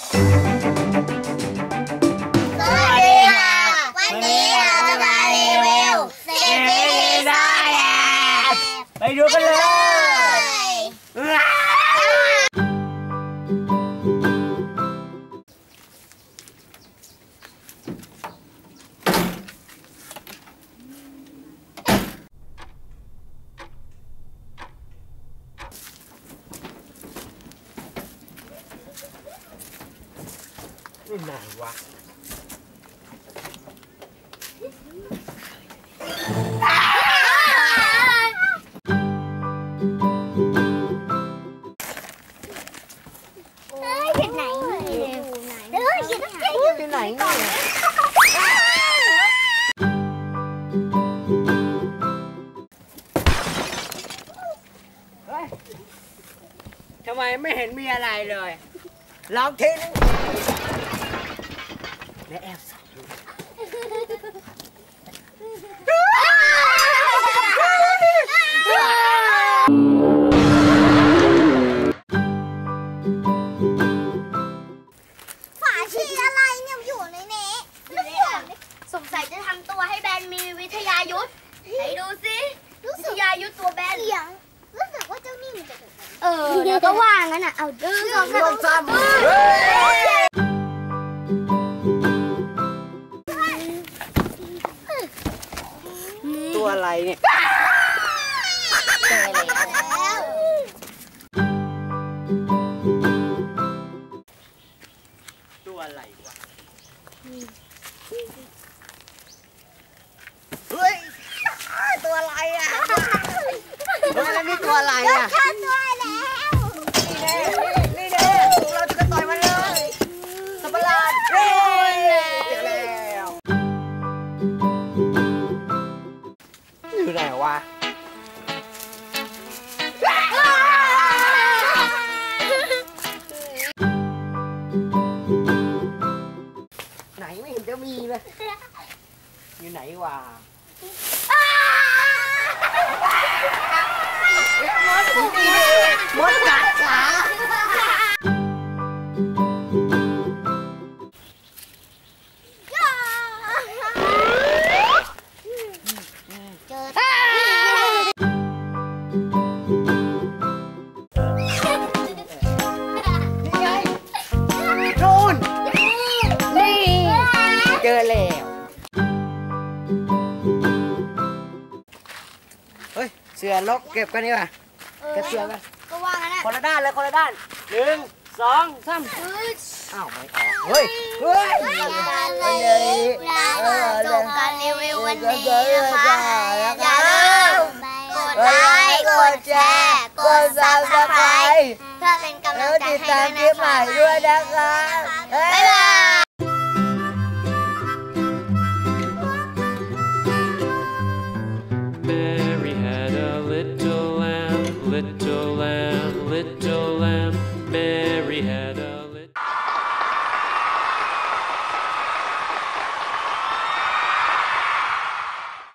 สวัสดีค่ะวันนี้เราจะมารีวิวซีรีส์ซอยแอบไปดูกันเลยนี่ไหนวะที่ไหนที่ไหนทำไมไม่เห็นมีอะไรเลยลองทีนึงและแอบส่องดูฝาชีอะไรเนี่ยอยู่ในนี้สงสัยจะทำตัวให้แบนมีวิทยายุทธไหนดูสิวิทยายุทธตัวแบนเสียงรู้สึกว่าเจ้านี่มันจะแล้วก็ว่างั้นอ่ะเอาดื้อซ้ำตัวอะไรเนี่ยตัวอะไรวะเฮ้ยตัวอะไรอ่ะแล้วนี่ตัวอะไรอ่ะข้าตัวแล้วนี่เด้เราจะต่อยมันเลยสับปะรดเฮ้ยเจอแล้วอยู่ไหนวะไหนไม่เห็นจะมีเลยอยู่ไหนวะมดกัดขาเจอนี่ไงนู่นนี่เจอแล้วเฮ้ยเสือลกเก็บกันดีกว่าเก็บเสือกันก็ว่างั้นคนละด้านเลยคนละด้าน1 2 3อ้าวไม่ออกเฮ้ยจบการรีวิววันนี้นะคะอย่าลืมกดไลค์กดแชร์กด Subscribe เพื่อเป็นกำลังใจให้ด้วยนะคะบ๊ายบาย Mary had a little lamb, little lamb, little